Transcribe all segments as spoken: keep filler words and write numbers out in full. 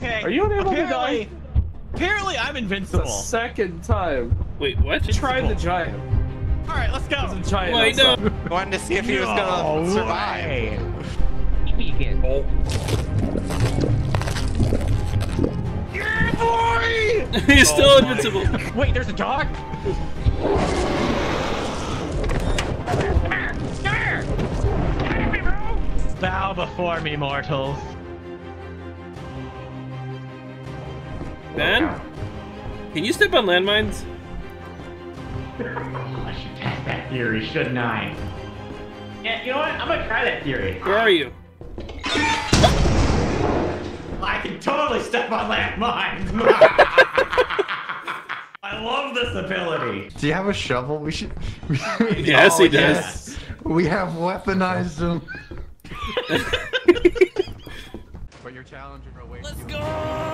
Okay. Are you unable to die? Apparently, I'm invincible. The second time. Wait, what? Try the giant. All right, let's go. There's a giant Wait, no. outside. Wanted to see if he was gonna survive. Vegan. Oh. Yeah, boy! He's still Oh invincible. Wait, there's a dog? Bow before me, mortals. Ben? Can you step on landmines? I should test that theory, shouldn't I? Yeah, you know what? I'm gonna try that theory. Where are you? I can totally step on landmines. I love this ability. Do you have a shovel? We should. Yes, he does. Yes. We have weaponized him. But you're challenging her way. Let's too go!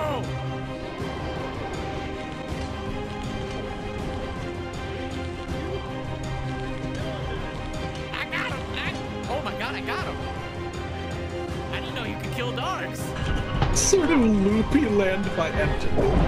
I got him. I... Oh my god, I got him. I didn't know you could kill dogs. Sort of loopy land by empty.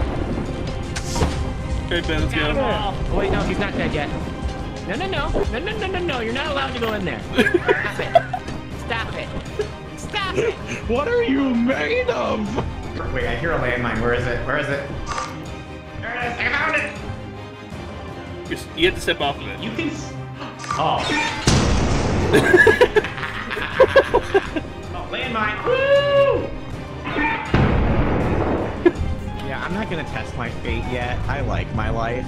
Okay, Ben, let's go. Oh, wait, no, he's not dead yet. No, no, no. No, no, no, no, no. You're not allowed to go in there. Stop it. Stop it. Stop it. What are you made of? Wait, I hear a landmine. Where is it? Where is it? There it is. I found it. You're, s- you have to step off of it. You can. S oh. Oh, landmine. Woo! Yeah, I'm not gonna test my fate yet. I like my life.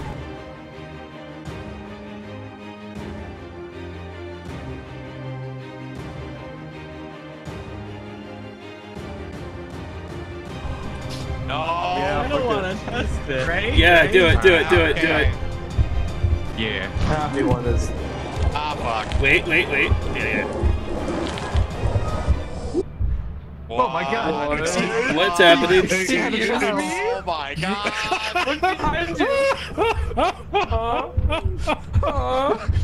No. Yeah, I don't want to test it. Ready? Yeah, Ready? do it, do it, do it, do Okay. it. Yeah. Happy one is. Ah, fuck. Wait, wait, wait. Yeah, yeah. Oh my god. What? What's happening? Oh my god. Look behind you.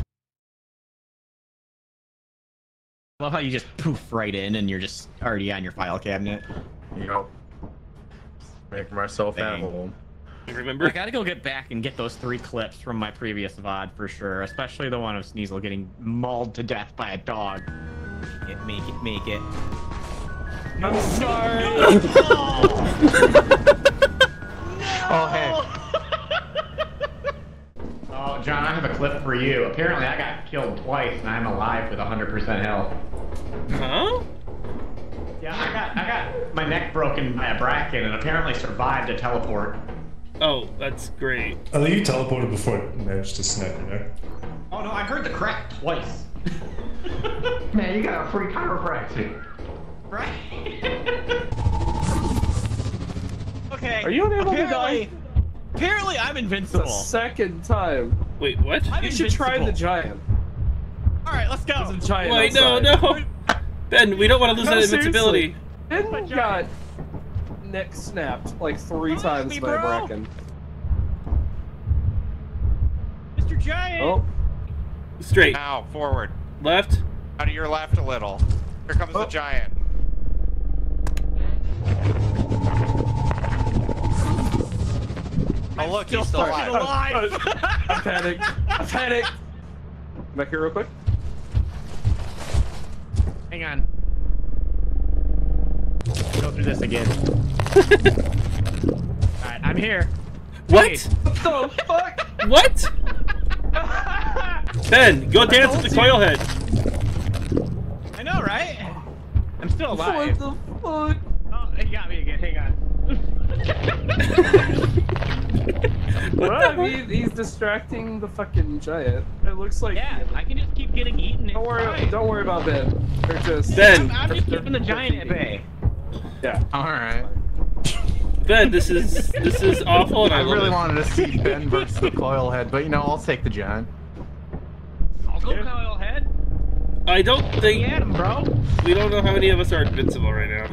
I love how you just poof right in and you're just already on your file cabinet. Yep. Make myself at Dang. home. Remember? I gotta go get back and get those three clips from my previous V O D for sure, especially the one of Sneasel getting mauled to death by a dog. Make it, make it, make it. I'm sorry. Oh, hey. Oh, John, I have a clip for you. Apparently, I got killed twice and I'm alive with one hundred percent health. Huh? Yeah, I got, I got my neck broken by a bracken and apparently survived a teleport. Oh, that's great. I think you teleported before it managed to snap you there. Oh no, I heard the crack twice. Man, you got a free chiropractic. Right? Okay. Are you unable to apparently, die? apparently, I'm The invincible. second time. Wait, what? I'm You should try the invincible. giant. All right, let's go. There's a giant Wait, no, outside. no! Ben, we don't want to lose No, that invincibility. Ben But got giant. neck snapped like three Come on, times me, by a bro. bracken. Mister Giant. Oh, Straight. Now, forward. Left. Out of your left a little. Here comes Oh. the giant. Oh look, he's still fucking alive. alive. I panicked. I panicked. Back here real quick. Hang on. Go through this again. All right, I'm here. What? Wait. What the fuck? What? Ben, go dance with the coil head. I know, right? I'm still alive. What the fuck? Oh, he got me again. Hang on. What Well, the I mean, he's distracting the fucking giant. It looks like. Yeah, I can just keep getting eaten. Don't worry. Fine. Don't worry about Ben. They're just. Ben. I'm, I'm just keeping the giant at bay. Yeah. Alright. Ben, this is this is awful, and I, I love really it. wanted to see Ben versus the coil head, but you know, I'll take the giant. I'll go Kyle head. I don't think Get him, bro. we don't know how many of us are invincible right now.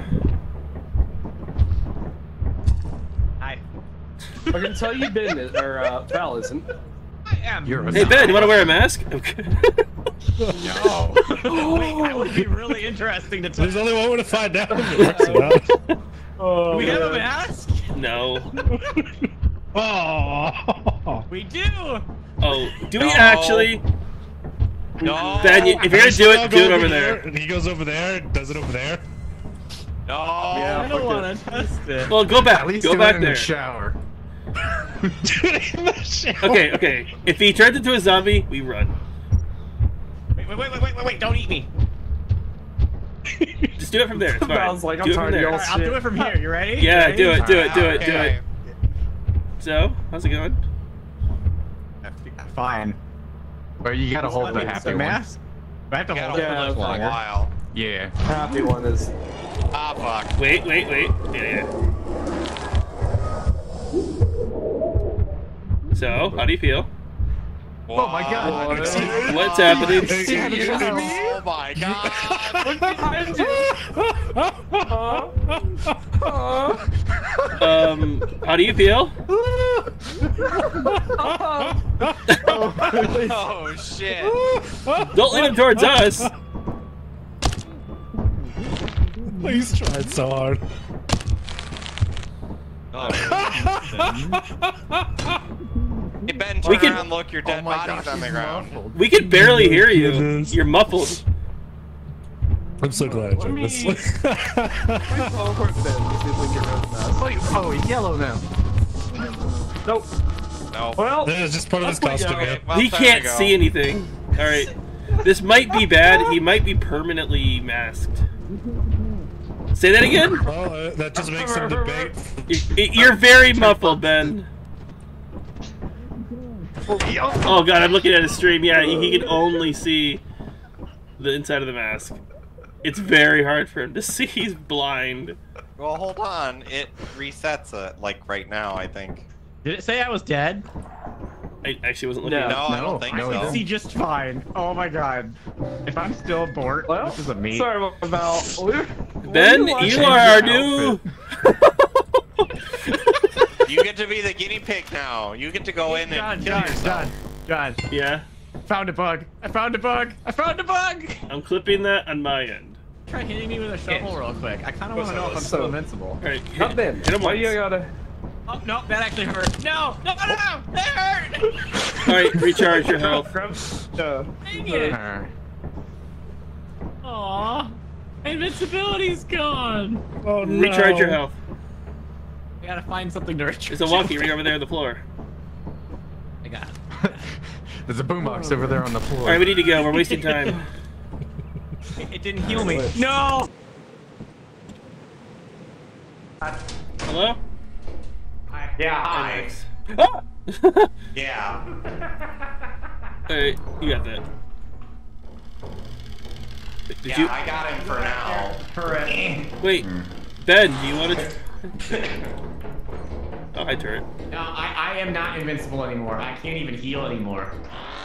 Hi. I can tell you Ben is, or uh, Val isn't. I am. You're a Hey Ben, you want to wear a mask? Okay. No. Wait, that would be really interesting to talk. There's only one way to find out. If it works or not. Oh, Do we have a man. mask? No. Oh. We do. Oh, do we No. actually? No. Ben, you- if you're gonna do it, do it over there. And he goes over there, does it over there. No. Yeah. I don't fuck want to test it. Well, go back. At least Go do back it in there. the shower. Dude, in the shower. Okay, okay. If he turns into a zombie, we run. Wait, wait, wait, wait, wait, wait! Don't eat me. Just do it from there. It's fine. Val's like, I'm do it from tired of there. y'all All right, I'll do it from here. You ready? Yeah, Ready? do it, do it, do Alright, it, do okay. it. So, how's it going? Fine. But you gotta hold the Wait, happy a one. mask? I have to You hold gotta it Yeah, for hold it much for a longer. while. Yeah. Happy one is. Ah, fuck. Wait, wait, wait. Yeah, yeah. So, how do you feel? Oh my god. What? What's happening? Oh my god. Um, how do you feel? Oh shit. Don't lean him towards us. He's trying so hard. Oh, hey Ben, turn We can- around, look, your Oh dead my body's gosh, on the he's ground. muffled. We can barely hear you. Goodness. You're muffled. I'm so glad I Let did me- this. Teleport Ben. See if we can get rid of that. Wait, oh, he's yellow now. Nope. No. Well, This is just part of his Let's costume, go. man. Well, He time can't to go. see anything. Alright. This might be bad. He might be permanently masked. Say that again? Well, uh, that just makes him debate. You- You're very muffled, Ben. Oh god, I'm looking at his stream. Yeah, he he can only see the inside of the mask. It's very hard for him to see. He's blind. Well, hold on. It resets it, like right now, I think. Did it say I was dead? I actually wasn't looking No. at No, I No, don't think no, I he can so. see just fine. Oh my god. If I'm still Bort, well, this is a me. sorry about Val. We're- Ben, we're you watching are our your new... You get to be the guinea pig now. You get to go in John, and kill John, yourself. John, John. Yeah, Found a bug. I found a bug. I found a bug. I'm clipping that on my end. Try hitting me with a shovel real quick. I kind of want to know if I'm So- still invincible. Alright, hit, Not Ben. hit him Why once. you gotta? Oh no, that actually hurt. No, no, no, no, that hurt. Alright, recharge your health. Uh, Dang it. Uh, Aw, invincibility's gone. Oh, no. Recharge your health. I gotta find something to recharge. There's a wonky right over there on the floor. I got it. There's a boombox over there on the floor. Alright, we need to go. We're wasting time. It, it didn't heal me. No. Hello? Yeah, hi. Alex. Ah! Yeah. Alright, you got that. Did Yeah, you... I got him for now. Correct. Wait, Ben, do you want to... Oh, hi, turret. No, I, I am not invincible anymore. I can't even heal anymore.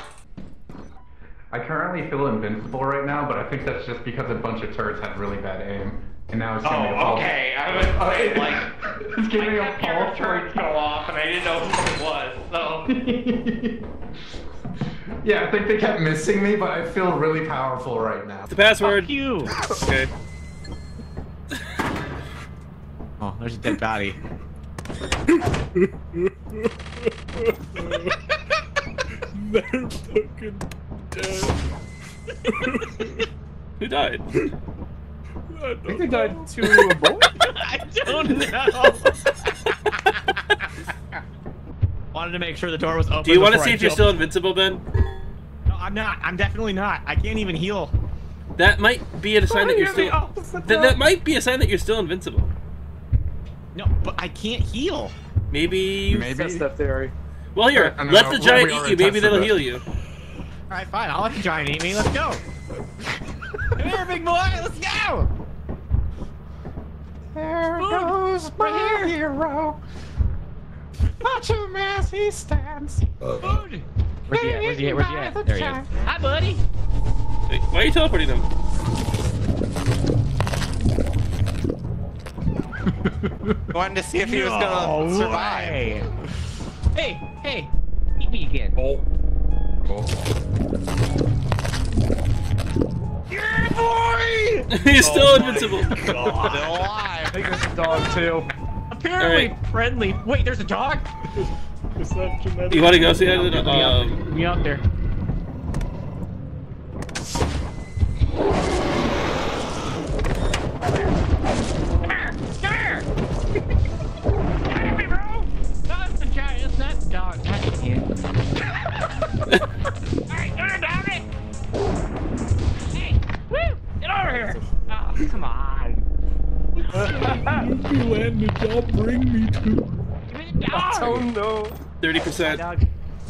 I currently feel invincible right now, but I think that's just because a bunch of turrets had really bad aim. And now it's giving me a Oh, pulse. okay. I was I, like, It's giving me I a kept hearing pulse. turrets go off, and I didn't know who it was. So Yeah, I think they kept missing me, but I feel really powerful right now. The password. Fuck you. Okay. Oh, there's a dead body. They're fucking dead. Who died? I I don't think they know. died to a bullet. I don't know. Wanted to make sure the door was open. Do you want to before see I if you're jumped. still invincible, Ben? No, I'm not. I'm definitely not. I can't even heal. That might be a sign that you're still... That, that might be a sign that you're still invincible. No, but I can't heal. Maybe... Maybe. Test that theory. Well, here, I don't let know. the Well, giant we eat already you. Maybe tested that'll that. heal you. All right, fine. I'll let the giant eat me. Let's go. Come here, big boy. Let's go. There Food. goes Right my here. hero. Watch him as he stands. Food. Where's he at? Where's he at? Where's he at? There he is. Hi, buddy. Wait, why are you teleporting them? wanted to see if he was gonna No survive. way. Hey, hey. Eat me again. Oh. Yeah, boy! He's still invincible. Still alive. I think there's a dog too. Apparently Alright. friendly. Wait, there's a dog? Is that genetic? You want to go see how Me the out, um, me out there. Come here! Come here! Come here, bro! No, it's the giant. It's not the dog. That's you. Alright, get her down it! Hey! Woo! Get over here! Oh, come on! You landed, y'all bring me to. Give me the dog! Oh no. thirty percent. Dog.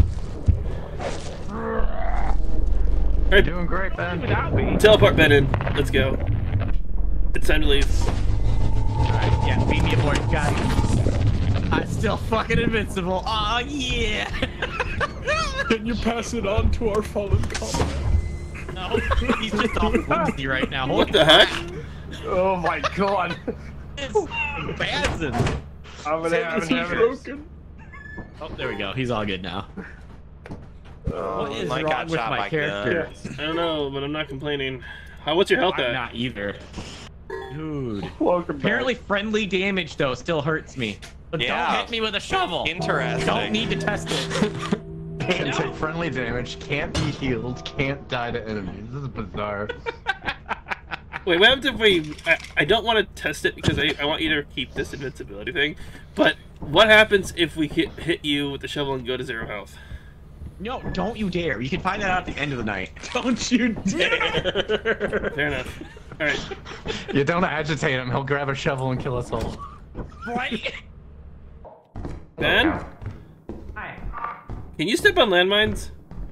Alright, Doing great, Ben. Without me. teleport Ben in. Let's go. It's time to leave. Alright, yeah, beat me aboard, got it. I'm still fucking invincible. Oh yeah! Can you pass it on to our fallen comrade? No, he's just all flimsy right now. What the heck? Oh my god. It's Bazin. I'm gonna have Is he an broken? Oh, there we go. He's all good now. What is Mike wrong got with shot my by character? I don't know, but I'm not complaining. How? What's your health I'm at? not either. Dude. Welcome Apparently back. friendly damage, though, still hurts me. But Yeah. don't hit me with a shovel. Interesting. Don't need to test it. Can't take friendly damage, can't be healed, can't die to enemies. This is bizarre. Wait, what happens if we... I, I don't want to test it because I, I want you to keep this invincibility thing, but what happens if we hit, hit you with the shovel and go to zero health? No, don't you dare. You can find that out at the end of the night. Don't you dare. Fair enough. Alright. You don't agitate him, he'll grab a shovel and kill us all. Right? Ben? Hi. Can you step on landmines?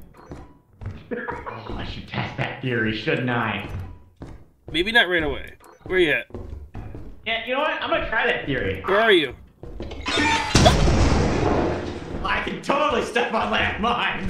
Oh, I should test that theory, shouldn't I? Maybe not right away. Where you at? Yeah, you know what? I'm gonna try that theory. Where are you? I can totally step on landmines.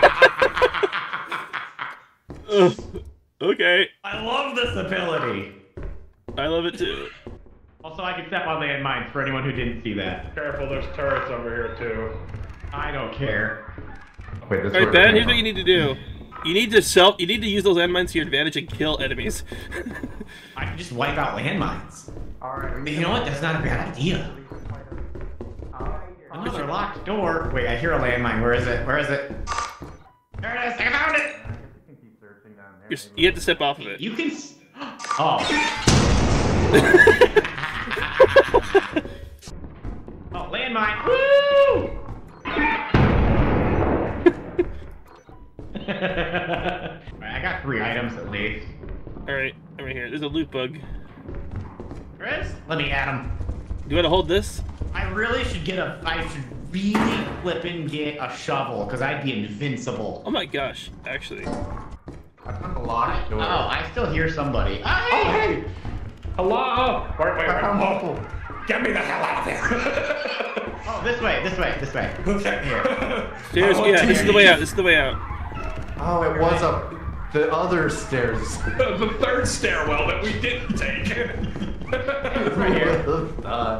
Ugh. Okay. I love this ability. I love it too. Also, I can step on landmines for anyone who didn't see that. Careful, there's turrets over here too. I don't care. Wait, this Alright, Ben, here's what you need to do. You need to self you need to use those landmines to your advantage and kill enemies. I can just wipe out landmines. Alright, You know what? That's not a bad idea. Another locked door. Wait, I hear a landmine. Where is it? Where is it? There it is. I found it. You're, you have to step off of it. You can. S oh. Oh, landmine. Woo! Alright, I got three items at least. Alright, over here. There's a loot bug. Chris, let me add them. Do you want to hold this? I really should get a. I should really flippin' get a shovel because I'd be invincible. Oh my gosh, actually. I found a locked door. Oh, I still hear somebody. Oh, hey! Hello! Wait, wait, I found wait. multiple. Get me the hell out of there! Oh, this way, this way, this way. Here. Stairs, Oh, yeah, this is the way here. out, this is the way out. Oh, it was up the other stairs. The third stairwell that we didn't take. Right here. Uh,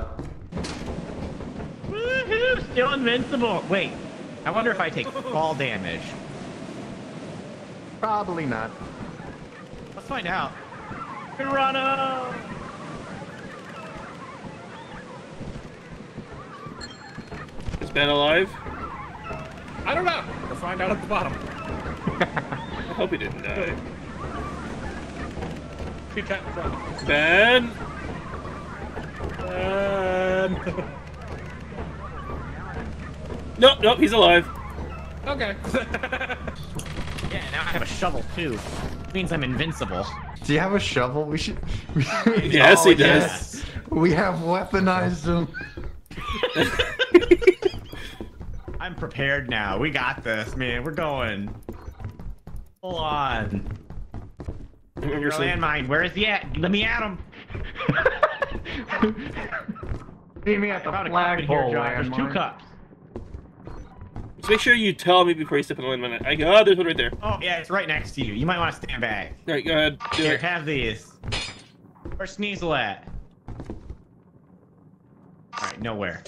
Woohoo! Still invincible. Wait, I wonder if I take fall damage. probably not. Let's find out. Piranha! Is Ben alive? I don't know. We'll find out at the bottom. I hope he didn't die. Keep that in front. Ben? Um, Nope, nope, he's alive. okay. Yeah, now I have a shovel too. Which means I'm invincible. Do you have a shovel? We should. Yes, he does. Yes. We have weaponized him. I'm prepared now. We got this, man. We're going. Hold on. Remember Your some- landmine. Where is he at? Let me at him. Meet me at the I found a cup in here, flagpole, Josh. There's two landmine. cups. Just make sure you tell me before you step on the landmine. I go, oh, there's one right there. Oh, yeah, it's right next to you. You might want to stand back. Alright, go ahead. Do Here, it. have these. Where's Sneasel at? Alright, nowhere.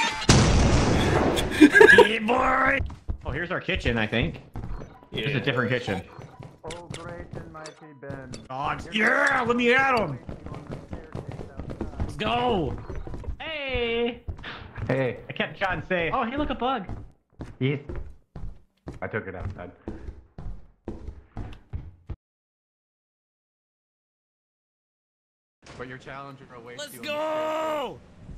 Yeah, boy! Oh, here's our kitchen, I think. Here's Yeah. a different kitchen. Oh, great, in my Dogs. Yeah, let me at him. Let's go. Hey. Hey. I kept trying to say, oh, hey, look, a bug. Yes. I took it outside. But your challenger awaits Let's you. go!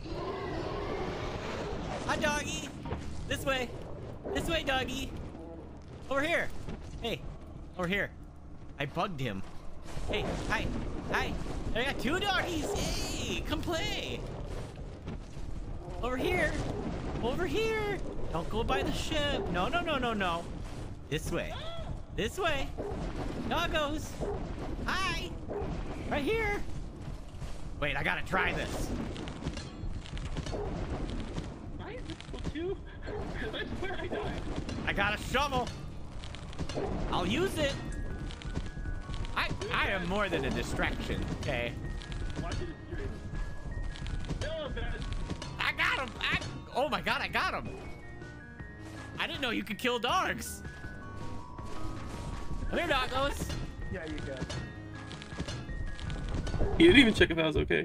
Hi, doggy. This way. This way, doggy. Over here. Hey, over here. I bugged him. Hey, hi, hi. I got two doggies. Hey, come play. Over here. Over here. Don't go by the ship. No, no, no, no, no. This way. This way. Doggos. Hi. Right here. Wait, I gotta try this. I am visible too. That's where I died. I got a shovel. I'll use it. I I am more than a distraction. Okay. Watch it stream. No, man. I got him. I, oh my god, I got him. I didn't know you could kill dogs. Come here, doggos. Yeah, you got it. He didn't even check if I was okay.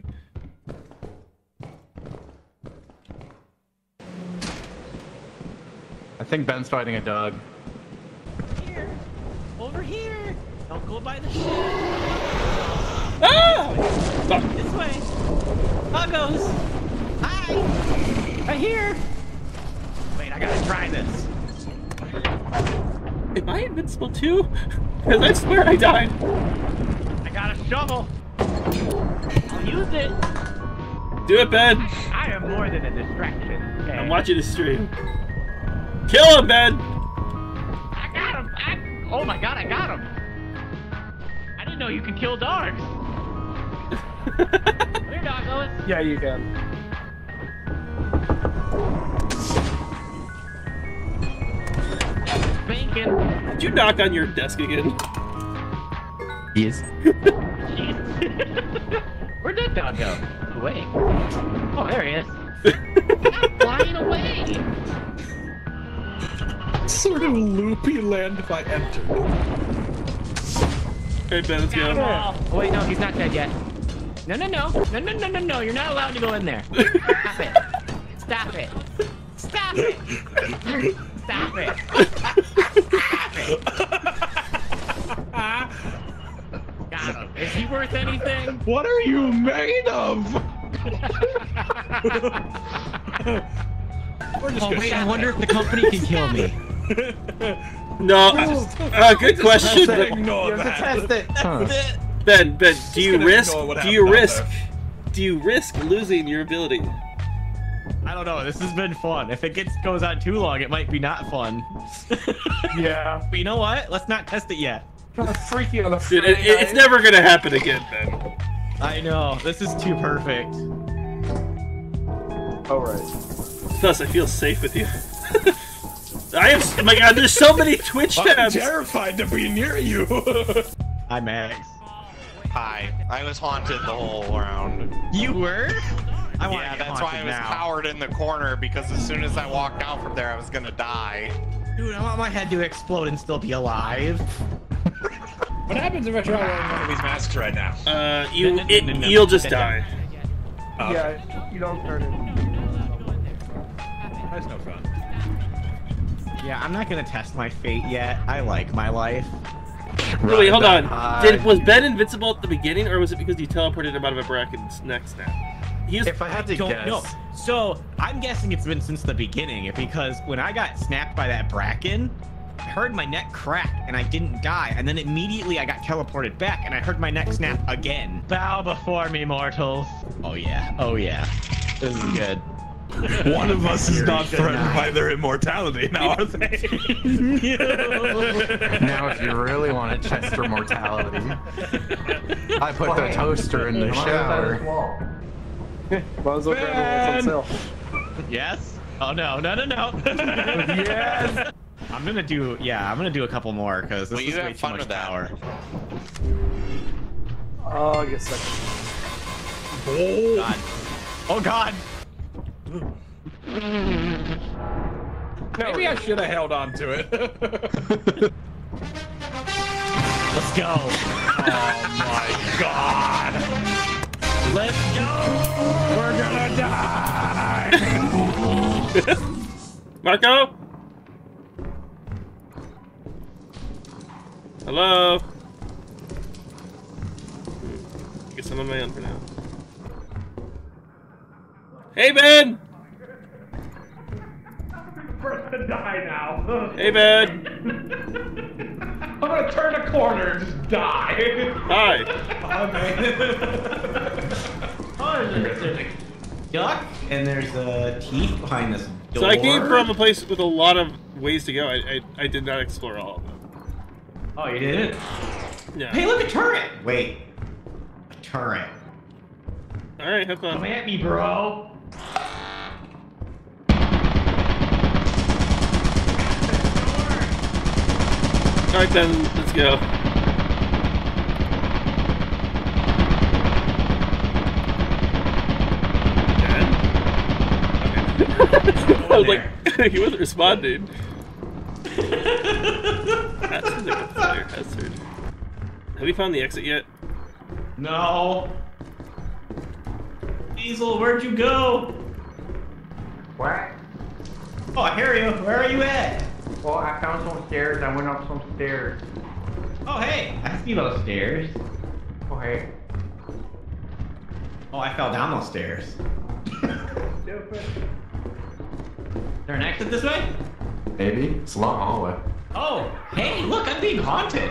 I think Ben's fighting a dog. Here. Over here. Don't go by the ship. Ah! Fuck. This way. Doggos. Hi. Right here. Wait, I gotta try this. Am I invincible too? Because I swear I died. I got a shovel. I'll use it. Do it, Ben. I am more than a distraction. Okay. I'm watching the stream. Kill him, Ben. I got him. I, oh my god, I got him. I didn't know you could kill dogs. Come here, doggos. Yeah, you can. Bacon. Did you knock on your desk again? Yes. Where'd that dog go? Away. Oh, there he is. Stop flying away. Sort of loopy land if I entered. Hey, Ben, let's Got 'em go. all. Oh, wait, no, he's not dead yet. No, no, no. No, no, no, no, no. You're not allowed to go in there. Stop it. Stop it. Stop it. Stop it. Stop it. Got him. Is he worth anything? What are you made of? We're just Oh, gonna wait, I stop wonder it. if the company can kill me. No, uh, good question. Just but- ignore You have to that. test it. Huh. Ben, Ben, do you gonna risk? ignore what Do happened you out risk? there. Do you risk losing your ability? I don't know. This has been fun. If it gets goes on too long, it might be not fun. Yeah. But you know what? Let's not test it yet. Kind of freaky on the Dude, it, it- it's never gonna happen again, Ben. I know. This is too perfect. Oh, right. Plus, I feel safe with you. I am. Oh my God, there's so many Twitch I'm tabs. terrified to be near you. Hi, Max. Hi. I was haunted the whole round. You were? I want Yeah, to get that's why I haunted was now. cowered in the corner, because as soon as I walked out from there, I was gonna die. Dude, I want my head to explode and still be alive. What happens if I try wearing one of these masks right now? Uh, you, No, no, no, it, no, no. you'll just die. Oh, Yeah, you don't turn it. that's no fun. Yeah, I'm not gonna test my fate yet. I like my life. No, wait, hold on. Hi. Did was Ben invincible at the beginning, or was it because you teleported him out of a bracken's neck snap? He was. If I had to Don't guess, know. So I'm guessing it's been since the beginning because when I got snapped by that bracken, I heard my neck crack and I didn't die, and then immediately I got teleported back and I heard my neck snap again. Bow before me, mortals. Oh yeah. Oh yeah. This is good. One of us is not Good threatened night. by their immortality now, are they? now if you really want to test for mortality, I put the toaster in the shower. Might as well grab the ones on sale. Yes. Oh no. No. No. No. Yes! I'm gonna do. Yeah. I'm gonna do a couple more because this Well, you is way have too fun much with that. power. Oh, I guess that. God. Oh God. Maybe I should have held on to it. Let's go. my god! Let's go! We're gonna die! Marco? Hello? I guess I'm on my own for now. Hey, Ben! First to die now. Hey, Ben! I'm gonna turn a corner and just die. Hi. Oh, man. Oh, there's a, there's a duck and there's a teeth behind this door. So I came from a place with a lot of ways to go. I, I, I did not explore all of them. Oh, you didn't? Yeah. Hey, look, a turret! Wait. A turret. Alright, have Come fun. at me, bro. Alright then, let's go. I was like, he wasn't responding. That seems like a fire hazard. Have we found the exit yet? No. Diesel, where'd you go? What? Oh, I hear you. Where are you at? Well, I found some stairs. I went up some stairs. Oh, hey. I see those stairs. Oh, hey. Oh, I fell down those stairs. Stupid. Is there an exit this way? Maybe. It's a long hallway. Oh, hey, look, I'm being haunted.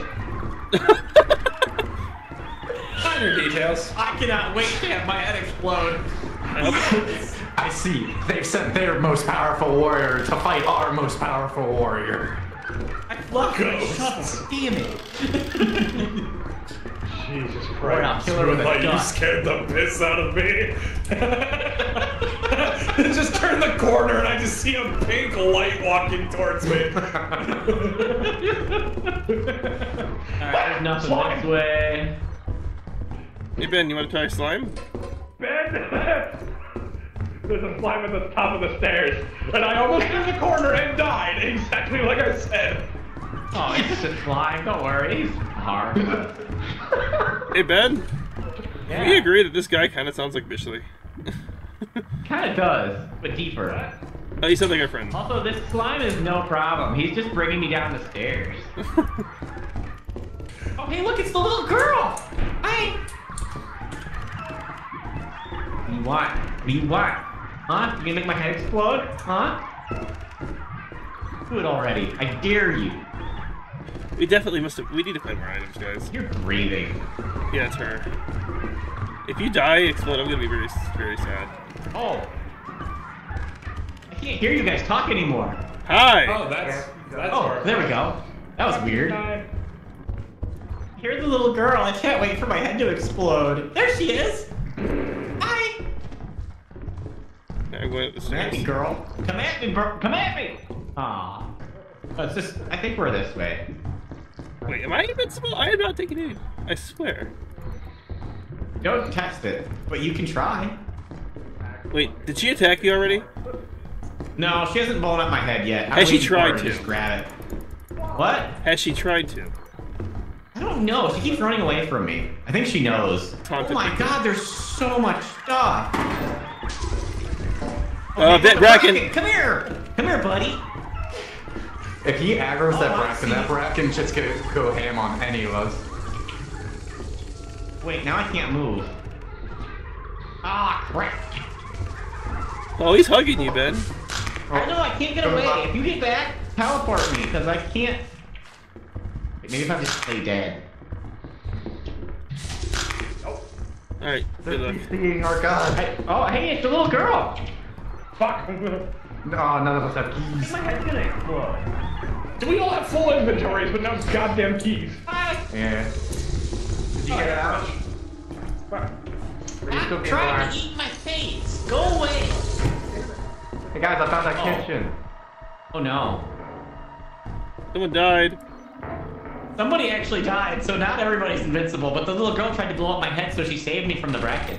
Minor details. I cannot wait to have my head explode. I see. They've sent their most powerful warrior to fight our most powerful warrior. I love my Ghosts. shovel. Damn it. Jesus Or I'll Christ. kill her with a Like, you duck. scared the piss out of me. Just turn the corner and I just see a pink light walking towards me. Alright, there's nothing this way. Hey Ben, you want to try slime? Ben! There's a slime at the top of the stairs, and I almost turned the corner and died, exactly like I said. Oh, it's just a slime. Don't worry. He's hard. Hey Ben, Yeah. can we agree that this guy kind of sounds like Bishley? Kind of does, but deeper. Oh, you sound like our friend. Also, this slime is no problem. He's just bringing me down the stairs. Oh, hey, look, it's the little girl. Hi. What do you want? What do you want? Huh? You gonna make my head explode? Huh? Do it already. I dare you. We definitely must have. We need to find more items, guys. You're breathing. Yeah, it's her. If you die, explode, I'm gonna be very, very sad. Oh. I can't hear you guys talk anymore. Hi. Oh, that's that's Oh, there we go. That was weird. Here's the little girl. I can't wait for my head to explode. There she is. Hi. I'm going up the Come at me, stairs. girl. Come at me, bro. Come at me. Aw. Oh, it's just. I think we're this way. Wait, am I invincible? I am not taking aid. I swear. Don't test it, but you can try. Wait, did she attack you already? No, she hasn't blown up my head yet. I'm Has she waiting for her tried to? Just grab it. What? Has she tried to? I don't know. She keeps running away from me. I think she knows. Taunted Oh my me. god, there's so much stuff. Uh, that Bracken. Come here. Come here, buddy. If he aggroes Oh, that I Bracken, see. that Bracken's just gonna go ham on any of us. Wait, now I can't move. Ah, crap. Oh, he's hugging you, Ben. I know I can't get away. If you get back, teleport me, because I can't. Wait, maybe if I just stay dead. Alright, good luck. Seeing our god. I, oh, hey, it's the little girl. Fuck. No, none of us have keys. My head's gonna explode. We all have full inventories, but no goddamn keys. Hi. Yeah. Did you get it out? Fuck. I'm trying to eat my face. Go away. Hey guys, I found that Oh. kitchen. Oh no. Someone died. Somebody actually died, so not everybody's invincible, but the little girl tried to blow up my head, so she saved me from the Bracken.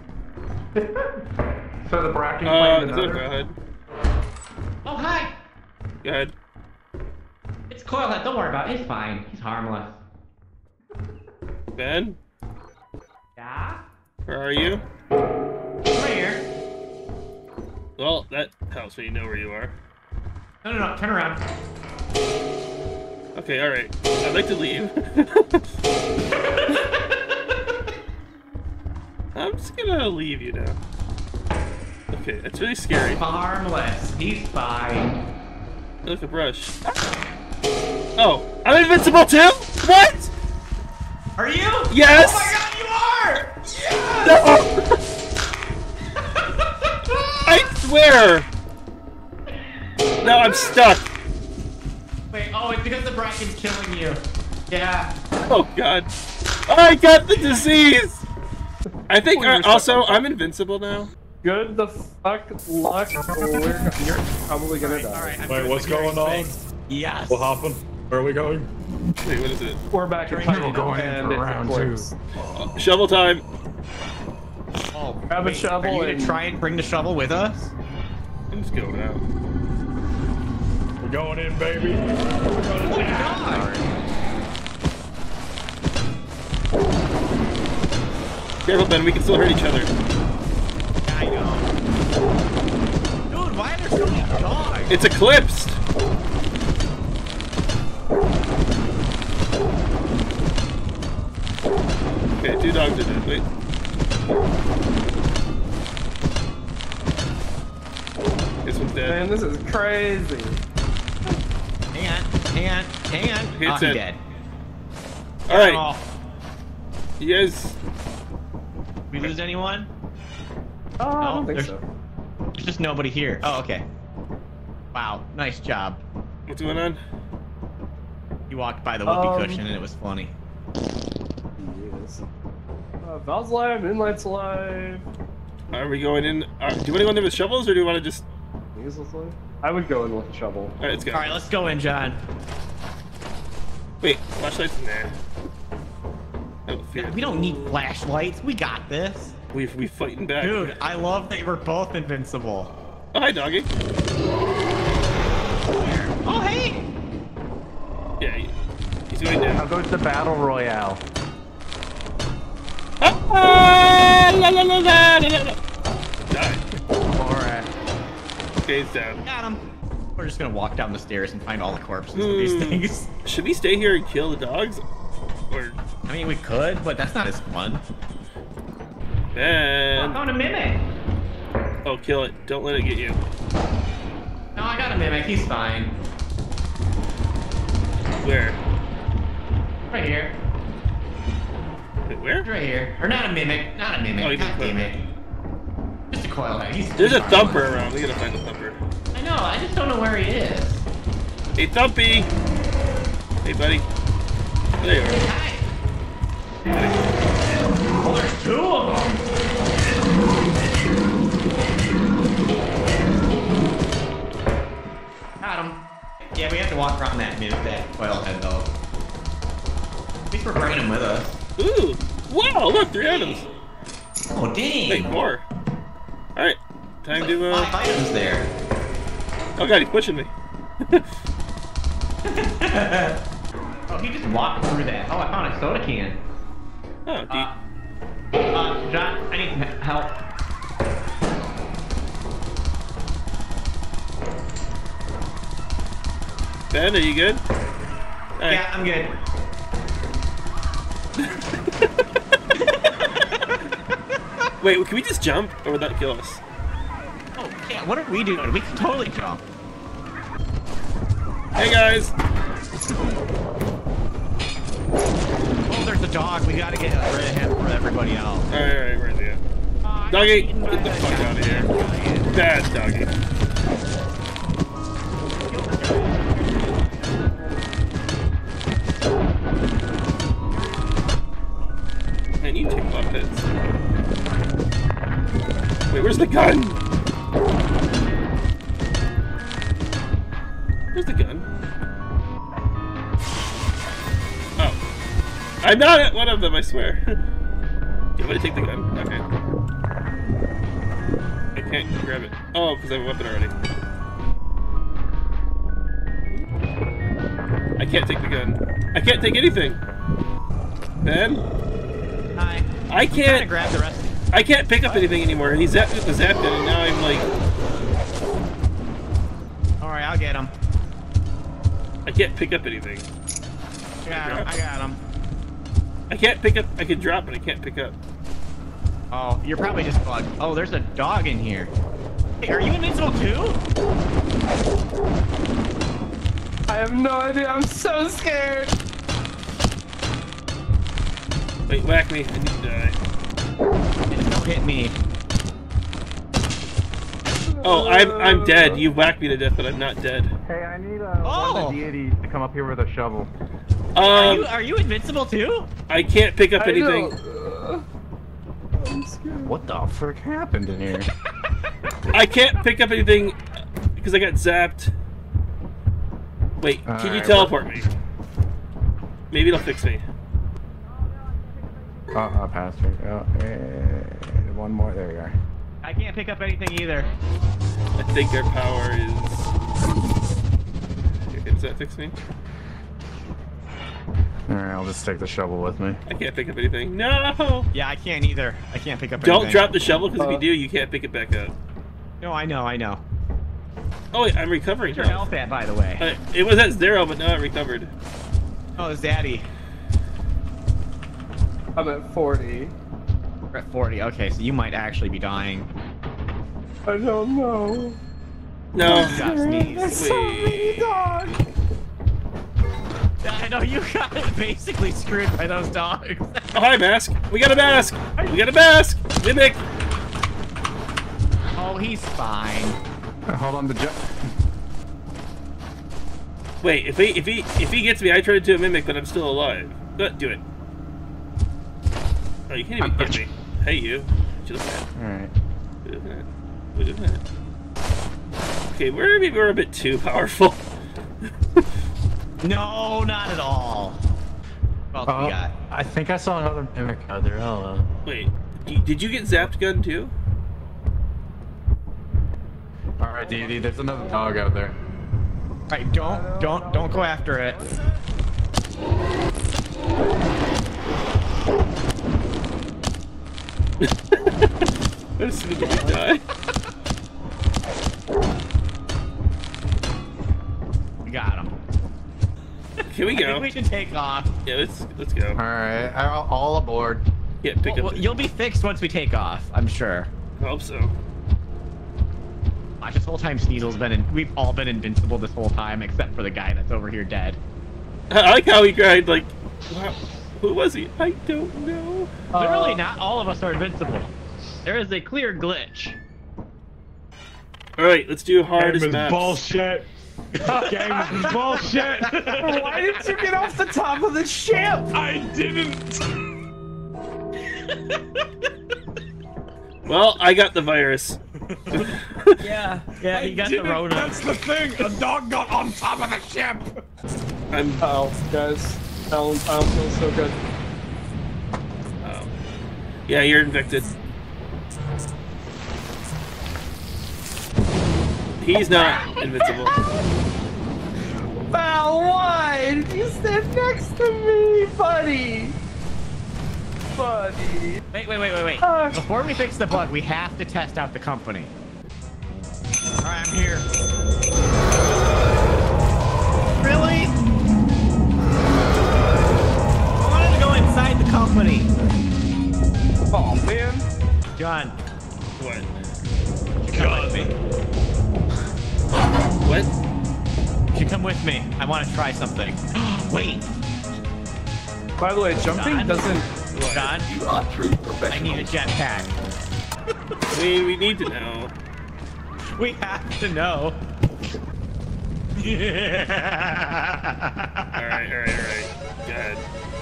So the Bracken Uh, played it's okay, go another. ahead. Oh, hi. Go ahead. It's Coilhead. Don't worry about it. He's fine. He's harmless. Ben? Yeah? Where are you? Right here. Well, that helps me know where you are. No, no, no. Turn around. Okay, alright. I'd like to leave. I'm just gonna leave you now. Okay, that's really scary. Harmless. He's fine. Look, a brush. Oh, I'm invincible too? What? Are you? Yes! Oh my god, you are! Yes! No! I swear! No, I'm stuck. Wait, oh, it's because the bracken's killing you. Yeah. Oh god. Oh, I got the disease! I think uh, also I'm invincible now. Good the fuck luck. We're, you're probably gonna die. Alright, I'm Wait, gonna what's put your going on? face. Yes. What happened? Where are we going? Wait, what is it? We're back in We're fighting going in and for it's round two. eclipse. Uh, shovel time. Oh, Grab a wait, shovel Are you and- gonna try and bring the shovel with us? I'm just going out. We're going in, baby. Oh my god! Careful, Ben. We can still hurt each other. I know. Dude, why are there so many dogs? It's eclipsed. Okay, two dogs are dead. Wait. This one's dead. Man, this is crazy. Hang on, hang on, hang on. It's oh, he's dead. dead. All right, Oh, you guys. we lose anyone? Oh, I No, don't think there's- so. There's just nobody here. Oh, okay. Wow, nice job. What's going on? You walked by the whoopee Um, cushion and it was funny. Yes. Uh, Val's alive, Inlight's alive. Are we going in? Uh, do you want to go in there with shovels, or do you want to just? Weasel's alive. I would go in with a shovel. All right, let's go. All right, let's go in, John. Wait, flashlights? Nah. Oh, fear. We don't need flashlights. We got this. We we fighting back. Dude, I love that we're both invincible. Oh, hi, doggy. Oh, hey! Yeah, he- he's going How down. goes the battle royale? Ah, la, la, la, la, la, la. Die. Alright. Okay, he's down. Got him. We're just gonna walk down the stairs and find all the corpses of these Hmm. things. Should we stay here and kill the dogs, or I mean, we could, but that's not as fun. Ben? found a mimic. Oh, kill it! Don't let it get you. No, I got a mimic. He's fine. Where? Right here. Wait, where? Right here. Or not a mimic. Not a mimic. Oh, he's a God damn mimic. it. Just a coil head. He's There's a he's thumper harmless. around. We gotta find the thumper. I know. I just don't know where he is. Hey, Thumpy! Hey, buddy. There you are. Hi. Oh, there's two of them. Got him. Yeah, we have to walk around that mimic, that coil head though. At least we're bringing him with us. Ooh! Wow! Look, three items. Oh dang. Wait, more. All right, time to. Five Uh... items there. Oh god, he's pushing me. Oh, he just walked through that. Oh, I found a soda can. Oh, deep. Uh, uh, John, I need some help. Ben, are you good? All right. Yeah, I'm good. Wait, can we just jump, or would that kill us? Oh, yeah, what are we doing? We can totally jump. Hey guys! Oh, there's a dog. We gotta get rid of him for everybody else. All right, all right, where's he at? Oh, I got Doggy, eaten by get the that fuck out of here. giant. Bad doggy. Man, you take a lot of hits. Wait, where's the gun? Where's the gun? Oh. I'm not at one of them, I swear. You want to take the gun? Okay. I can't grab it. Oh, because I have a weapon already. I can't take the gun. I can't take anything. Ben? Hi. I I'm trying to can't. grab the rest. I can't pick up anything anymore. And he zapped with the zap gun, and now I'm like, All right, I'll get him. I can't pick up anything. I got him. I got him. I can't pick up. I can drop, but I can't pick up. Oh, you're probably just bugged. Oh, there's a dog in here. Hey, are you invincible too? I have no idea. I'm so scared. Wait, whack me. I need to die. Just don't hit me. Oh, I'm I'm dead. You whacked me to death, but I'm not dead. Hey, I need uh, Oh! one of the deities to come up here with a shovel. Are you Um, are you invincible too? I can't pick up anything. What the frick happened in here? I can't pick up anything because I got zapped. Wait, can you Alright, teleport me? Maybe it'll fix me. Oh, I passed her. Oh, eh, one more. There you are. I can't pick up anything either. I think our power is. Okay, does that fix me? Alright, I'll just take the shovel with me. I can't pick up anything. No! Yeah, I can't either. I can't pick up Don't anything. drop the shovel because if you do, you can't pick it back up. No, I know, I know. Oh wait, I'm recovering. Where's your health. health at, by the way? Uh, it was at zero, but now I recovered. Oh, it's Daddy. I'm at forty. We're at forty. Okay, so you might actually be dying. I don't know. No. You got sneezed. Wait. I know you got basically screwed by those dogs. Oh, hi, Mask. We got a mask. We got a mask. Mimic. Oh, he's fine. Hold on, the jet. Wait, if he if he if he gets me, I turn into a mimic, but I'm still alive. Go, do it. Oh, you can't even get me. Hey, you. What you looking at? Alright. What you looking at? What you looking at? Okay, we're maybe we're a bit too powerful. No, not at all. What else Oh, we got? I think I saw another mimic out there. Oh, uh, Wait, d- did you get zapped gun too? Alright, Dee Dee, there's another dog out there. Alright, don't, don't, don't go after it. As soon as we die. We got him. Here we I go. think we should take off. Yeah, let's let's go. Alright, all all aboard. Yeah, pick Well, up. well, you'll be fixed once we take off, I'm sure. I hope so. Watch, this whole time Sneasel's been in, we've all been invincible this whole time except for the guy that's over here dead. I like how he cried. Like, wow, who was he? I don't know. Literally, not all of us are invincible. There is a clear glitch. All right, let's do hardest Game is maps. bullshit. Game is bullshit. Why didn't you get off the top of the ship? I didn't. Well, I got the virus. Yeah, yeah, he got the Didn't. Rona. That's the thing. A dog got on top of the ship. I'm. Oh, guys. I don't, I don't feel so good. Oh. Yeah, you're infected. He's not invincible. Val, why? You stand next to me, buddy. Buddy. Wait, wait, wait, wait, wait. Uh, Before we fix the bug, we have to test out the company. Alright, I'm here. Really? I wanted to go inside the company. Oh, man. John, What? come with me. What? You come with me. I want to try something. Wait, By the way, jumping John? doesn't... John, I need a jetpack. We we need to know. We have to know. Yeah. All right, all right, all right. Go ahead.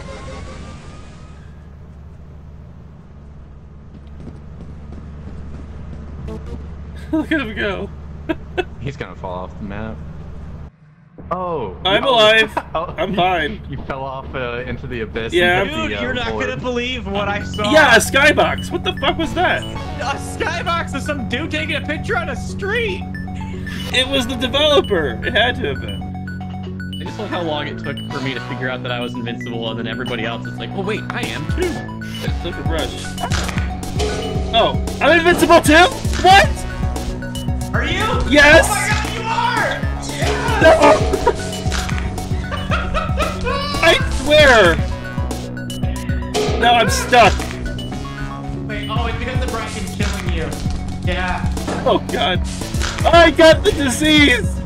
Look at him go. He's gonna fall off the map. Oh. I'm oh. alive. Oh, I'm you- fine. You fell off uh, into the abyss. Yeah. and hit Dude, the, uh, you're not board. gonna believe what I saw. Yeah, a skybox. What the fuck was that? A skybox of some dude taking a picture on a street. It was the developer. It had to have been. I just love how long it took for me to figure out that I was invincible, and then everybody else is like, "Oh wait, I am too." Look for brush. Oh, I'm invincible too? What? Are you? Yes! Oh my god, you are! Yeah! No! I swear! No, I'm stuck. Wait, oh, it's because the bracken's killing you. Yeah. Oh god. I got the disease!